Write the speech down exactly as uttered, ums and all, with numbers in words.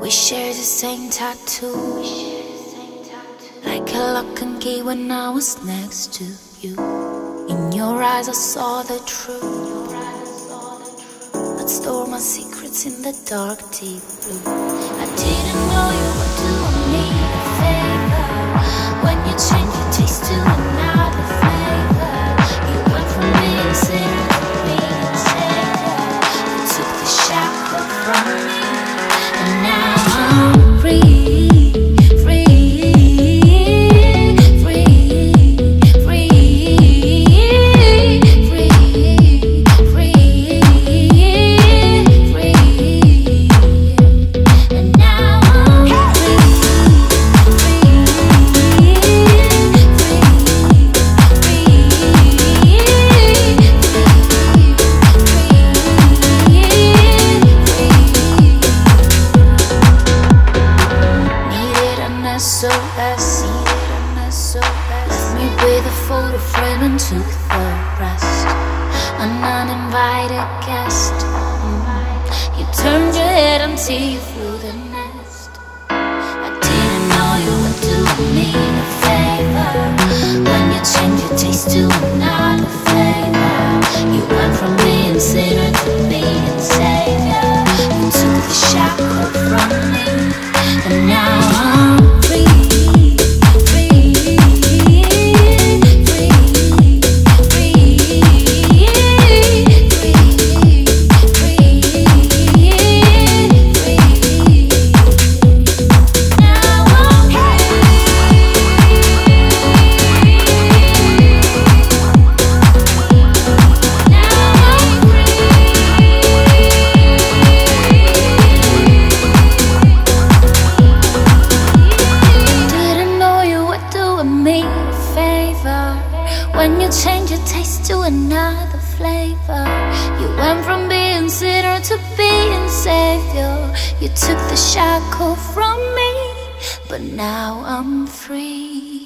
We share the same tattoo, like a lock and key when I was next to you. In your eyes I saw the truth, I'd store my secrets in the dark deep blue. I didn't know you were doing me a favor when you changed your taste to another flavor. You went from being sincere to being safer. You took the shackle from me, and now I'm free. S O S, left me with a photo frame and took the rest. An uninvited guest. mm. You turned your head until you flew the nest. I didn't know you were doing me a favor when you changed your taste to another flavor. You went from being sinner to being savior. You took the shackle from me, and now I'm when you change your taste to another flavor. You went from being sinner to being savior. You took the shackle from me, but now I'm free.